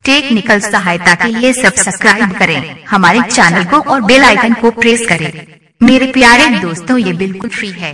Technical सहायता के लिए सब्सक्राइब करें हमारे चैनल को और बेल आइकन को प्रेस करें। मेरे प्यारे दोस्तों, ये बिल्कुल फ्री है।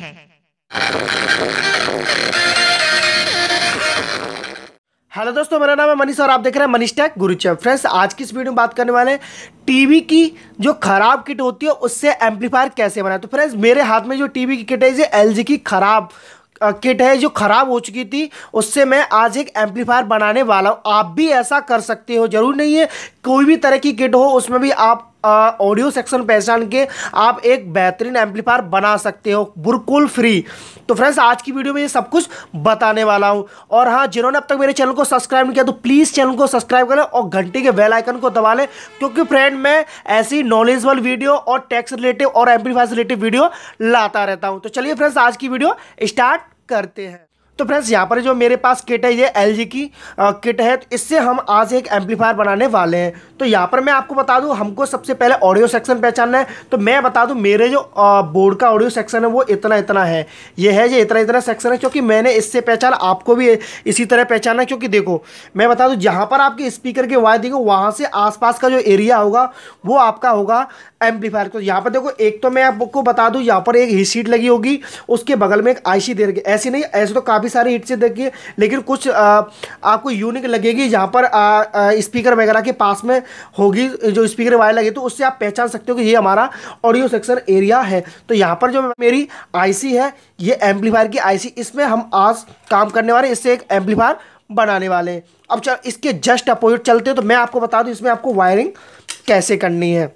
हेलो दोस्तों, मेरा नाम है मनीष और आप देख रहे हैं Manish tech Guru channel. Friends, आज की इस वीडियो में बात करने वाले हैं टीवी की जो खराब किट होती है उससे एम्पलीफायर कैसे बनाए। तो फ्रेंड्स, मेरे हाथ में जो टीवी की किट है ये एलजी की खराब किट है जो खराब हो चुकी थी, उससे मैं आज एक एम्पलीफायर बनाने वाला हूँ। आप भी ऐसा कर सकते हो, जरूर नहीं है कोई भी तरह की किट हो उसमें भी आप ऑडियो सेक्शन पहचान के आप एक बेहतरीन एम्पलीफायर बना सकते हो बिल्कुल फ्री। तो फ्रेंड्स, आज की वीडियो में ये सब कुछ बताने वाला हूं। और हाँ, जिन्होंने अब तक मेरे चैनल को सब्सक्राइब नहीं किया तो प्लीज़ चैनल को सब्सक्राइब करें और घंटे के बेल आइकन को दबा लें, क्योंकि फ्रेंड मैं ऐसी नॉलेजेबल वीडियो और टैक्स रिलेटिव और एम्पलीफायर से रिलेटिव वीडियो लाता रहता हूँ। तो चलिए फ्रेंड्स, आज की वीडियो स्टार्ट करते हैं। तो फ्रेंड्स, यहाँ पर जो मेरे पास किट है ये एलजी की किट है, तो इससे हम आज एक एम्पलीफायर बनाने वाले हैं। तो यहाँ पर मैं आपको बता दूं, हमको सबसे पहले ऑडियो सेक्शन पहचानना है। तो मैं बता दूं, मेरे जो बोर्ड का ऑडियो सेक्शन है वो इतना इतना है, ये इतना इतना सेक्शन है, क्योंकि मैंने इससे पहचाना, आपको भी इसी तरह पहचाना। क्योंकि देखो, मैं बता दूं, जहाँ पर आपके स्पीकर के वायर देखो वहाँ से आसपास का जो एरिया होगा वो आपका होगा एम्पलीफायर। तो यहाँ पर देखो, एक तो मैं आपको बता दूं, यहाँ पर एक हीट शीट लगी होगी, उसके बगल में एक आईसी दे रखी। ऐसी नहीं, ऐसे तो काफ़ी सारी हीट से देखिए, लेकिन कुछ आपको यूनिक लगेगी जहाँ पर स्पीकर वगैरह के पास में होगी जो स्पीकर वायर लगे, तो उससे आप पहचान सकते हो कि ये हमारा ऑडियो सेक्शन एरिया है। तो यहाँ पर जो मेरी आईसी है ये एम्पलीफायर की आईसी, इसमें हम आज काम करने वाले, इससे एक एम्पलीफायर बनाने वाले हैं। अब चल इसके जस्ट अपोजिट चलते हैं, तो मैं आपको बता दूँ इसमें आपको वायरिंग कैसे करनी है।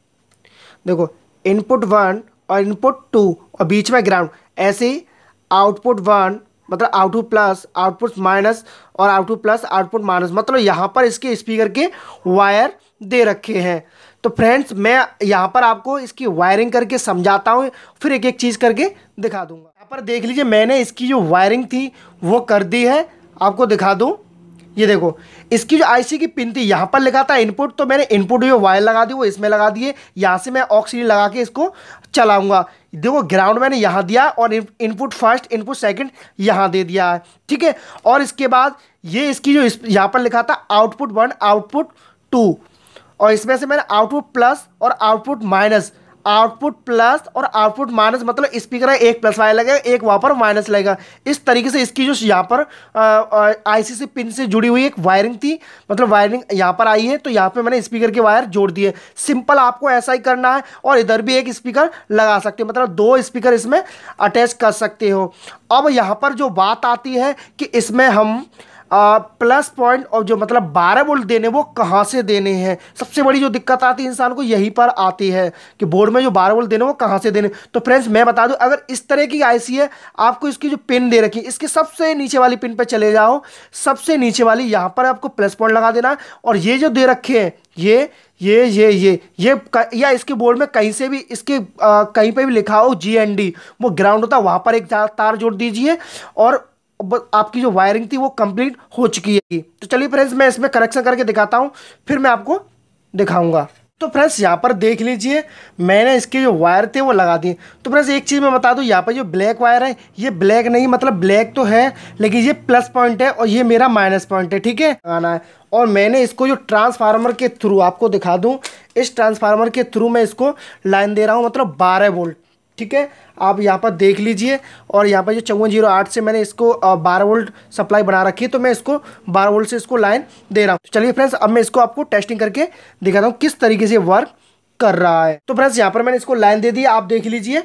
देखो, इनपुट 1 और इनपुट 2 और बीच में ग्राउंड, ऐसे ही आउटपुट 1 मतलब आउटपुट प्लस, आउटपुट माइनस और आउटपुट प्लस, आउटपुट माइनस, मतलब यहाँ पर इसके स्पीकर के वायर दे रखे हैं। तो फ्रेंड्स, मैं यहाँ पर आपको इसकी वायरिंग करके समझाता हूँ, फिर एक एक चीज़ करके दिखा दूंगा। यहाँ पर देख लीजिए, मैंने इसकी जो वायरिंग थी वो कर दी है, आपको दिखा दूँ। ये देखो, इसकी जो आईसी की पिन थी यहाँ पर लिखा था इनपुट, तो मैंने इनपुट जो वायर लगा दी वो इसमें लगा दिए। यहाँ से मैं ऑक्सीजन लगा के इसको चलाऊंगा। देखो, ग्राउंड मैंने यहाँ दिया और इनपुट फर्स्ट, इनपुट सेकंड यहाँ दे दिया है, ठीक है। और इसके बाद ये इसकी जो यहाँ पर लिखा था आउटपुट 1 आउटपुट 2, और इसमें से मैंने आउटपुट प्लस और आउटपुट माइनस, आउटपुट प्लस और आउटपुट माइनस, मतलब स्पीकर है एक प्लस वायर लगेगा, एक वहाँ पर माइनस लगेगा। इस तरीके से इसकी जो यहाँ पर आईसी से पिन से जुड़ी हुई एक वायरिंग थी, मतलब वायरिंग यहाँ पर आई है, तो यहाँ पे मैंने स्पीकर के वायर जोड़ दिए। सिंपल आपको ऐसा ही करना है, और इधर भी एक स्पीकर लगा सकते हो, मतलब 2 स्पीकर इसमें अटैच कर सकते हो। अब यहाँ पर जो बात आती है कि इसमें हम प्लस पॉइंट और जो मतलब 12 वोल्ट देने वो कहाँ से देने हैं, सबसे बड़ी जो दिक्कत आती है इंसान को यहीं पर आती है कि बोर्ड में जो 12 वोल्ट देने वो कहाँ से देने। तो फ्रेंड्स, मैं बता दूं, अगर इस तरह की आईसी है, आपको इसकी जो पिन दे रखी है इसके सबसे नीचे वाली पिन पर चले जाओ, सबसे नीचे वाली यहाँ पर आपको प्लस पॉइंट लगा देना। और ये जो दे रखे हैं ये या इसके बोर्ड में कहीं से भी इसके कहीं पे भी लिखा हो GND, वो ग्राउंड होता है, वहाँ पर एक तार जोड़ दीजिए और आपकी जो वायरिंग थी वो कंप्लीट हो चुकी है। तो चलिए फ्रेंड्स, मैं इसमें करेक्शन करके दिखाता हूं, फिर मैं आपको दिखाऊंगा। तो फ्रेंड्स, यहाँ पर देख लीजिए, मैंने इसके जो वायर थे वो लगा दिए। तो फ्रेंड्स, एक चीज़ मैं बता दूं, यहाँ पर जो ब्लैक वायर है ये ब्लैक नहीं, मतलब ब्लैक तो है लेकिन ये प्लस पॉइंट है और ये मेरा माइनस पॉइंट है, ठीक है, लगाना है। और मैंने इसको जो ट्रांसफार्मर के थ्रू आपको दिखा दूँ, इस ट्रांसफार्मर के थ्रू मैं इसको लाइन दे रहा हूँ, मतलब 12 वोल्ट, ठीक है। आप यहाँ पर देख लीजिए, और यहाँ पर जो 5408 से मैंने इसको 12 वोल्ट सप्लाई बना रखी है, तो मैं इसको 12 वोल्ट से इसको लाइन दे रहा हूँ। चलिए फ्रेंड्स, अब मैं इसको आपको टेस्टिंग करके दिखाता हूँ किस तरीके से वर्क कर रहा है। तो फ्रेंड्स, यहाँ पर मैंने इसको लाइन दे दी, आप देख लीजिए,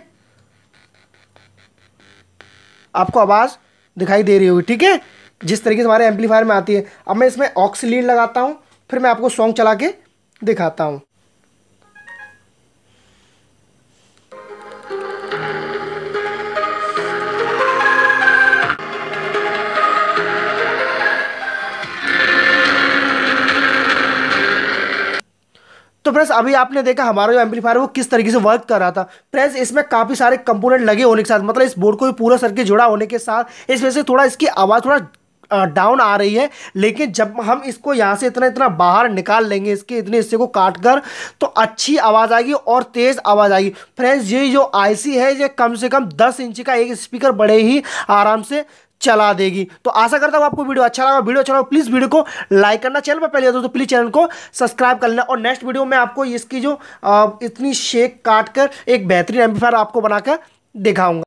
आपको आवाज़ दिखाई दे रही होगी, ठीक है, जिस तरीके से हमारे एम्पलीफायर में आती है। अब मैं इसमें ऑक्सीलीन लगाता हूँ, फिर मैं आपको सॉन्ग चला के दिखाता हूँ। तो फ्रेंड्स, अभी आपने देखा हमारा जो एम्पलीफायर है वो किस तरीके से वर्क कर रहा था। फ्रेंड्स, इसमें काफ़ी सारे कंपोनेंट लगे होने के साथ, मतलब इस बोर्ड को भी पूरा सर्किट जुड़ा होने के साथ इस वजह से थोड़ा इसकी आवाज़ थोड़ा डाउन आ रही है। लेकिन जब हम इसको यहाँ से इतना इतना बाहर निकाल लेंगे, इसके इतने हिस्से को काट कर, तो अच्छी आवाज़ आएगी और तेज़ आवाज़ आएगी। फ्रेंड्स, ये जो आईसी है ये कम से कम 10 इंच का एक स्पीकर बड़े ही आराम से चला देगी। तो आशा करता हूँ आपको वीडियो अच्छा लगा। वीडियो अच्छा लगा प्लीज़ वीडियो को लाइक करना, चैनल पर पहले हो तो प्लीज़ चैनल को सब्सक्राइब कर लेना। और नेक्स्ट वीडियो में आपको इसकी जो इतनी शेक काट कर एक बेहतरीन एम्पलीफायर आपको बनाकर दिखाऊंगा।